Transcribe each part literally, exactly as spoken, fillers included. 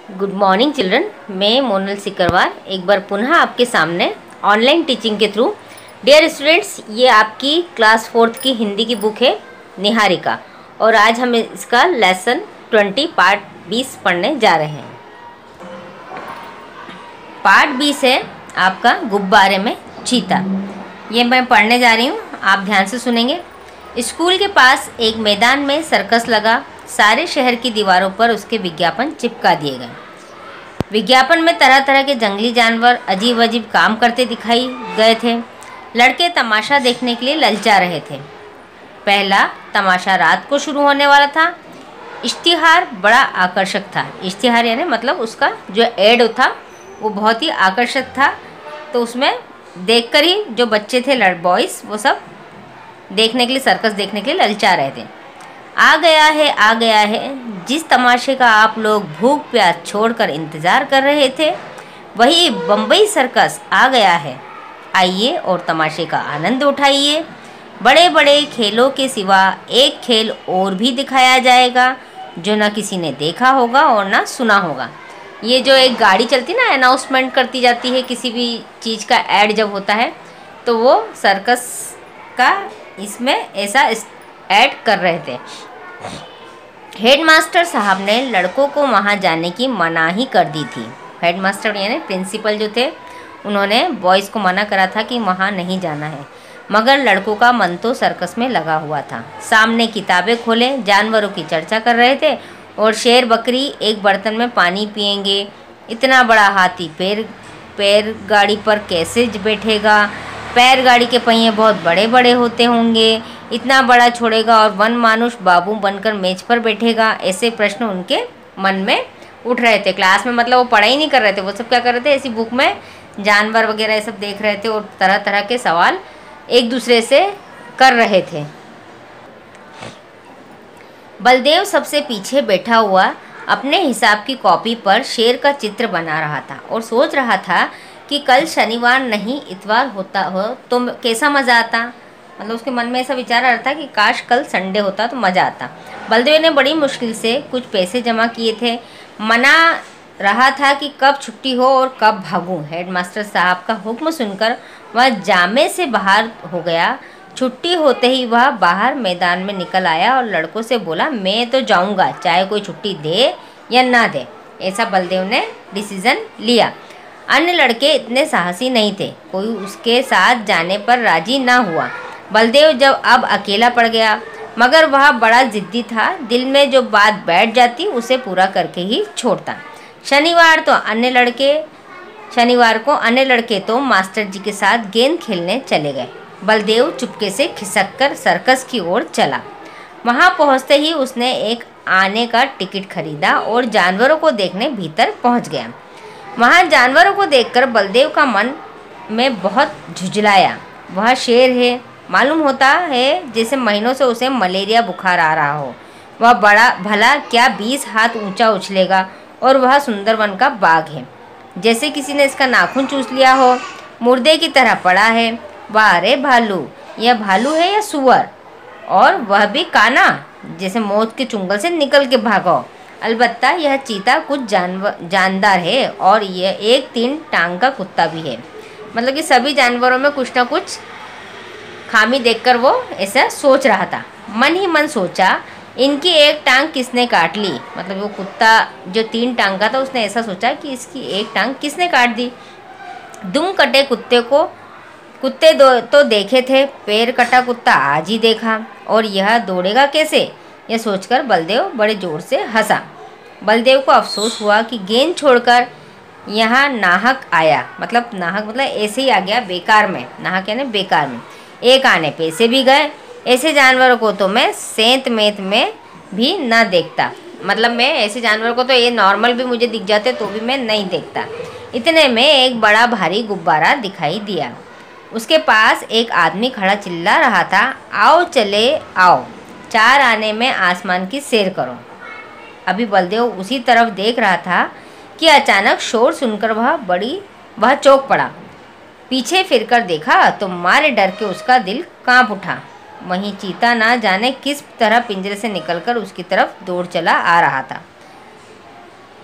Good morning children. मैं मोनल सिकरवार एक बार पुनः आपके सामने ऑनलाइन टीचिंग के थ्रू। डियर स्टूडेंट्स, ये आपकी क्लास फोर्थ की हिंदी की बुक है निहारिका, और आज हम इसका लेसन ट्वेंटी पार्ट बीस पढ़ने जा रहे हैं। पार्ट बीस है आपका गुब्बारे में चीता। ये मैं पढ़ने जा रही हूँ, आप ध्यान से सुनेंगे। स्कूल के पास एक मैदान में सर्कस लगा। सारे शहर की दीवारों पर उसके विज्ञापन चिपका दिए गए। विज्ञापन में तरह तरह के जंगली जानवर अजीब अजीब काम करते दिखाई गए थे। लड़के तमाशा देखने के लिए ललचा रहे थे। पहला तमाशा रात को शुरू होने वाला था। इश्तिहार बड़ा आकर्षक था। इश्तिहार यानी मतलब उसका जो एड था वो बहुत ही आकर्षक था। तो उसमें देखकर ही जो बच्चे थे लड़ बॉयज़ वो सब देखने के लिए, सर्कस देखने के लिए ललचा रहे थे। आ गया है आ गया है जिस तमाशे का आप लोग भूख प्यास छोड़कर इंतज़ार कर रहे थे, वही बम्बई सर्कस आ गया है। आइए और तमाशे का आनंद उठाइए। बड़े बड़े खेलों के सिवा एक खेल और भी दिखाया जाएगा जो ना किसी ने देखा होगा और ना सुना होगा। ये जो एक गाड़ी चलती ना, अनाउंसमेंट करती जाती है किसी भी चीज़ का ऐड जब होता है, तो वो सर्कस का इसमें ऐसा ऐड कर रहे थे। हेडमास्टर साहब ने लड़कों को वहाँ जाने की मनाही कर दी थी। हेडमास्टर यानी प्रिंसिपल जो थे, उन्होंने बॉयज़ को मना करा था कि वहाँ नहीं जाना है, मगर लड़कों का मन तो सर्कस में लगा हुआ था। सामने किताबें खोले जानवरों की चर्चा कर रहे थे, और शेर बकरी एक बर्तन में पानी पिएंगे। इतना बड़ा हाथी पैर पैर गाड़ी पर कैसे बैठेगा? पैर गाड़ी के पहिए बहुत बड़े बड़े होते होंगे। इतना बड़ा छोड़ेगा और वन मानुष बाबू बनकर मेज पर बैठेगा। ऐसे प्रश्न उनके मन में उठ रहे थे। क्लास में मतलब वो पढ़ाई नहीं कर रहे थे, वो सब क्या कर रहे थे, ऐसी बुक में जानवर वगैरह ये सब देख रहे थे और तरह तरह के सवाल एक दूसरे से कर रहे थे। बलदेव सबसे पीछे बैठा हुआ अपने हिसाब की कॉपी पर शेर का चित्र बना रहा था और सोच रहा था कि कल शनिवार नहीं इतवार होता हो तो कैसा मज़ा आता। मतलब उसके मन में ऐसा विचार आ रहा था कि काश कल संडे होता तो मज़ा आता। बलदेव ने बड़ी मुश्किल से कुछ पैसे जमा किए थे। मना रहा था कि कब छुट्टी हो और कब भागूं। हेडमास्टर साहब का हुक्म सुनकर वह जामे से बाहर हो गया। छुट्टी होते ही वह बाहर मैदान में निकल आया और लड़कों से बोला, मैं तो जाऊंगा चाहे कोई छुट्टी दे या ना दे। ऐसा बलदेव ने डिसीज़न लिया। अन्य लड़के इतने साहसी नहीं थे, कोई उसके साथ जाने पर राजी ना हुआ। बलदेव जब अब अकेला पड़ गया, मगर वह बड़ा ज़िद्दी था। दिल में जो बात बैठ जाती उसे पूरा करके ही छोड़ता। शनिवार तो अन्य लड़के शनिवार को अन्य लड़के तो मास्टर जी के साथ गेंद खेलने चले गए। बलदेव चुपके से खिसककर सर्कस की ओर चला। वहां पहुंचते ही उसने एक आने का टिकट खरीदा और जानवरों को देखने भीतर पहुंच गया। वहां जानवरों को देखकर बलदेव का मन में बहुत झुंझलाया। वह शेर है, मालूम होता है जैसे महीनों से उसे मलेरिया बुखार आ रहा हो। वह बड़ा भला क्या बीस हाथ ऊंचा उछलेगा, और वह सुंदरवन का बाघ है, जैसे किसी ने इसका नाखून चूस लिया हो। मुर्दे की तरह पड़ा है। वाह रे भालू, यह भालू है या सुअर? और वह भी काना, जैसे मौत के चुंगल से निकल के भागो। अलबत्ता यह चीता कुछ जानवर जानदार है और यह एक तीन टांग का कुत्ता भी है। मतलब कि सभी जानवरों में कुछ ना कुछ खामी देखकर वो ऐसा सोच रहा था। मन ही मन सोचा, इनकी एक टांग किसने काट ली? मतलब वो कुत्ता जो तीन टांग का था, उसने ऐसा सोचा कि इसकी एक टांग किसने काट दी। दुम कटे कुत्ते को कुत्ते दो तो देखे थे, पैर कटा कुत्ता आज ही देखा, और यह दौड़ेगा कैसे? यह सोचकर बलदेव बड़े जोर से हंसा। बलदेव को अफसोस हुआ कि गेंद छोड़कर यहाँ नाहक आया। मतलब नाहक मतलब ऐसे ही आ गया, बेकार में। नाहक यानी बेकार में। एक आने पैसे भी गए। ऐसे जानवरों को तो मैं सेंत मेत में भी ना देखता। मतलब मैं ऐसे जानवरों को तो ये नॉर्मल भी मुझे दिख जाते तो भी मैं नहीं देखता। इतने में एक बड़ा भारी गुब्बारा दिखाई दिया। उसके पास एक आदमी खड़ा चिल्ला रहा था, आओ चले आओ, चार आने में आसमान की सैर करो। अभी बलदेव उसी तरफ देख रहा था कि अचानक शोर सुनकर वह बड़ी वह चौंक पड़ा। पीछे फिरकर देखा तो मारे डर के उसका दिल कांप उठा। वहीं चीता ना जाने किस तरह पिंजरे से निकलकर उसकी तरफ दौड़ चला आ रहा था।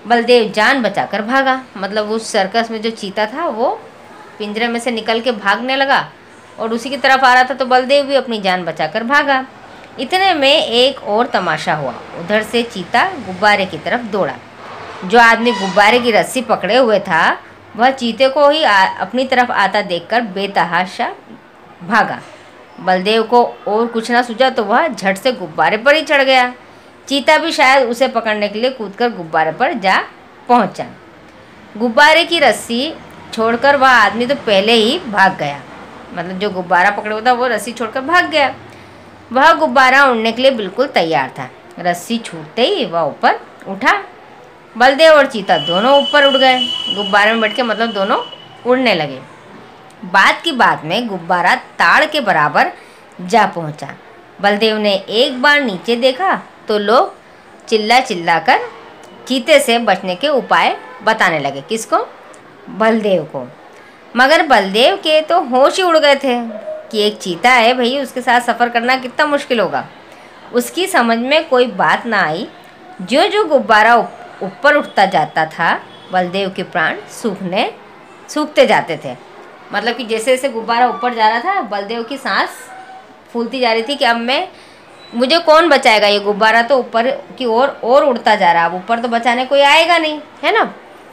बलदेव जान बचाकर भागा। मतलब उस सर्कस में जो चीता था वो पिंजरे में से निकल के भागने लगा और उसी की तरफ आ रहा था, तो बलदेव भी अपनी जान बचाकर भागा। इतने में एक और तमाशा हुआ। उधर से चीता गुब्बारे की तरफ दौड़ा। जो आदमी गुब्बारे की रस्सी पकड़े हुए था वह चीते को ही आ, अपनी तरफ आता देखकर बेतहाशा भागा। बलदेव को और कुछ ना सूझा तो वह झट से गुब्बारे पर ही चढ़ गया। चीता भी शायद उसे पकड़ने के लिए कूदकर गुब्बारे पर जा पहुंचा। गुब्बारे की रस्सी छोड़कर वह आदमी तो पहले ही भाग गया। मतलब जो गुब्बारा पकड़े हुआ था वो रस्सी छोड़कर भाग गया। वह गुब्बारा उड़ने के लिए बिल्कुल तैयार था। रस्सी छूटते ही वह ऊपर उठा। बलदेव और चीता दोनों ऊपर उड़ गए। गुब्बारे में बैठ के मतलब दोनों उड़ने लगे। बात की बात में गुब्बारा ताड़ के बराबर जा पहुंचा। बलदेव ने एक बार नीचे देखा तो लोग चिल्ला चिल्ला कर चीते से बचने के उपाय बताने लगे। किसको? बलदेव को। मगर बलदेव के तो होश ही उड़ गए थे कि एक चीता है भाई, उसके साथ सफ़र करना कितना मुश्किल होगा। उसकी समझ में कोई बात ना आई। जो जो गुब्बारा ऊपर उठता जाता था बलदेव के प्राण सूखने सूखते जाते थे। मतलब कि जैसे जैसे गुब्बारा ऊपर जा रहा था बलदेव की सांस फूलती जा रही थी कि अब मैं मुझे कौन बचाएगा, ये गुब्बारा तो ऊपर की ओर और, और उड़ता जा रहा है, अब ऊपर तो बचाने कोई आएगा नहीं, है ना।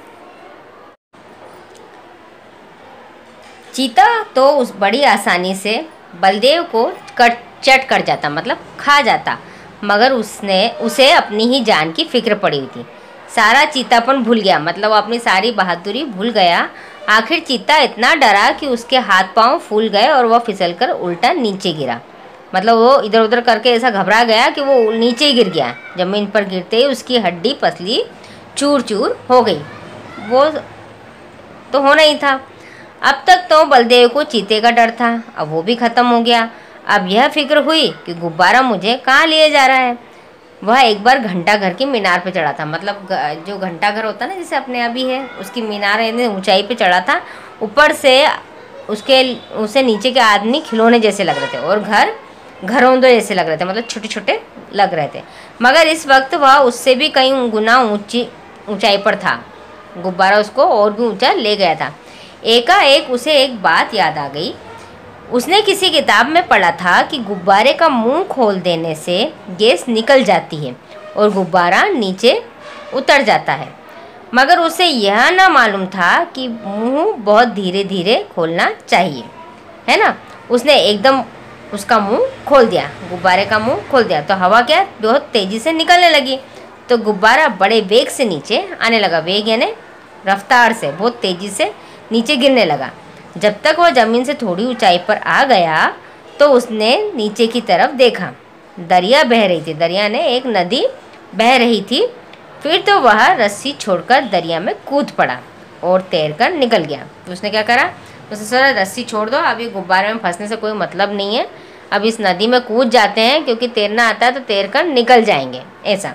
चीता तो उस बड़ी आसानी से बलदेव को कट चट कर जाता, मतलब खा जाता, मगर उसने उसे अपनी ही जान की फिक्र पड़ी हुई थी। सारा चीतापन भूल गया, मतलब वो अपनी सारी बहादुरी भूल गया। आखिर चीता इतना डरा कि उसके हाथ पांव फूल गए और वह फिसलकर उल्टा नीचे गिरा। मतलब वो इधर उधर करके ऐसा घबरा गया कि वो नीचे ही गिर गया। ज़मीन पर गिरते ही उसकी हड्डी पसली चूर चूर हो गई। वो तो होना ही था। अब तक तो बलदेव को चीते का डर था, अब वो भी ख़त्म हो गया। अब यह फिक्र हुई कि गुब्बारा मुझे कहाँ लिए जा रहा है। वह एक बार घंटा घर की मीनार पे चढ़ा था। मतलब जो घंटा घर होता है ना, जैसे अपने अभी है, उसकी मीनार इतनी ऊंचाई पे चढ़ा था। ऊपर से उसके उसे नीचे के आदमी खिलौने जैसे लग रहे थे और घर घरौंदे जैसे लग रहे थे, मतलब छोटे छोटे लग रहे थे। मगर इस वक्त वह उससे भी कई गुना ऊंची ऊंचाई पर था। गुब्बारा उसको और भी ऊंचा ले गया था। एकाएक उसे एक बात याद आ गई। उसने किसी किताब में पढ़ा था कि गुब्बारे का मुंह खोल देने से गैस निकल जाती है और गुब्बारा नीचे उतर जाता है। मगर उसे यह ना मालूम था कि मुंह बहुत धीरे धीरे खोलना चाहिए, है ना। उसने एकदम उसका मुंह खोल दिया, गुब्बारे का मुंह खोल दिया, तो हवा क्या बहुत तेज़ी से निकलने लगी। तो गुब्बारा बड़े वेग से नीचे आने लगा। वेग यानी रफ्तार से बहुत तेज़ी से नीचे गिरने लगा। जब तक वह ज़मीन से थोड़ी ऊंचाई पर आ गया तो उसने नीचे की तरफ देखा। दरिया बह रही थी, दरिया ने एक नदी बह रही थी। फिर तो वह रस्सी छोड़कर दरिया में कूद पड़ा और तैरकर निकल गया। तो उसने क्या करा, उसने सोचा रस्सी छोड़ दो, अब ये गुब्बारे में फंसने से कोई मतलब नहीं है, अब इस नदी में कूद जाते हैं, क्योंकि तैरना आता है तो तैर कर निकल जाएंगे, ऐसा।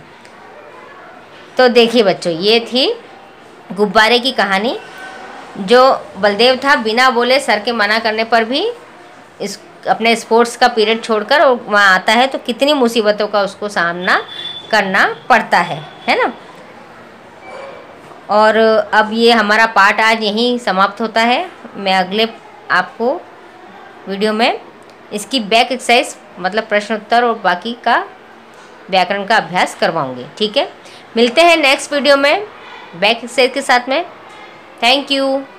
तो देखिए बच्चों, ये थी गुब्बारे की कहानी। जो बलदेव था बिना बोले सर के मना करने पर भी इस अपने स्पोर्ट्स का पीरियड छोड़कर और वहाँ आता है तो कितनी मुसीबतों का उसको सामना करना पड़ता है, है ना। और अब ये हमारा पार्ट आज यहीं समाप्त होता है। मैं अगले आपको वीडियो में इसकी बैक एक्सरसाइज मतलब प्रश्न उत्तर और बाकी का व्याकरण का अभ्यास करवाऊंगी, ठीक है। मिलते हैं नेक्स्ट वीडियो में बैक एक्सरसाइज के साथ में। Thank you.